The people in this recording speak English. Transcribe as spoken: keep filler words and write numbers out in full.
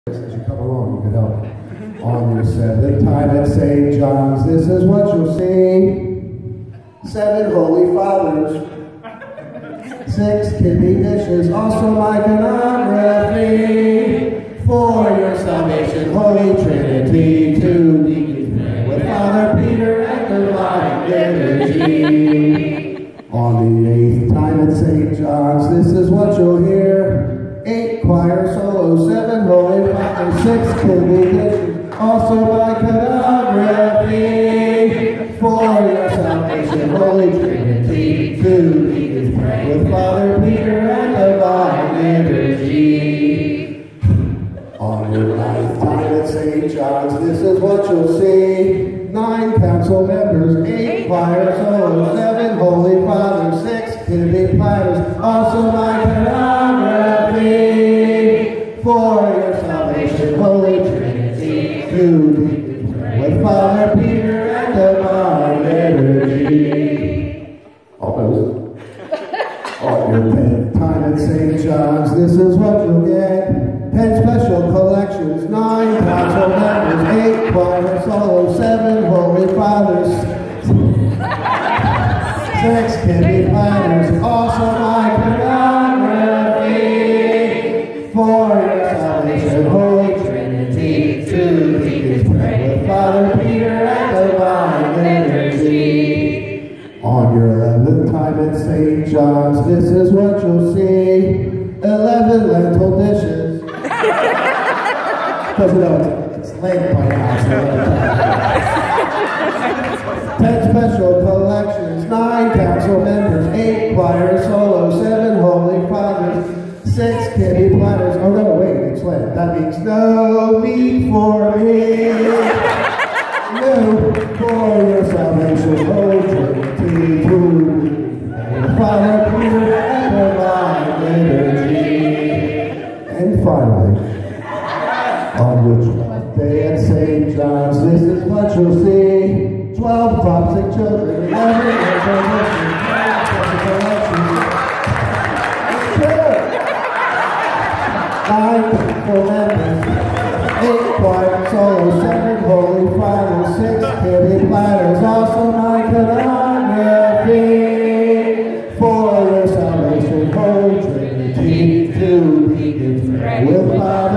As you come along, you can help on your seventh time at Saint John's. This is what you'll see. Seven Holy Fathers, six kidney dishes, also iconography. For your salvation, Holy Trinity, two deacons pray with Father Peter at divine liturgy. On the eighth time at Saint John's, this is what you'll hear. Eight choir solos, seven holy fathers, six kidney dishes, also iconography. For your salvation, Holy Trinity, two deacons pray with Father Peter at divine liturgy. On your ninth time at Saint John's, this is what you'll see. Nine council members, eight choir solos, seven holy fathers, six kidney platters, also iconography. For your salvation, Holy Trinity, two deacons pray with Father Peter at divine liturgy. Almost. On your tenth time at Saint John's, this is what you'll get. Ten special collections, nine council members, eight choir solos, seven holy fathers, six kidney platters, also iconography. For your salvation, Holy Trinity, two deacons pray with Father Peter at divine liturgy. On your eleventh time at Saint John's, this is what you'll see. Eleven lentil dishes. Because you know it's, it's late by now, so ten special collections, nine council members, eight choir solos, seven holy fathers, six kidney platters. Oh no, wait, it's late. That means no meat for me. No for your salvation, Holy Trinity, two Father Peter and divine liturgy. And finally, on the twelfth day at Saint John's, this is what you'll see. Twelve prophetic children, eleven incarnations, nine collections, nine faithful members, eight choir solos, seven holy fathers, six kidney platters, also iconography. For your salvation, Holy Trinity, two deacons pray with Father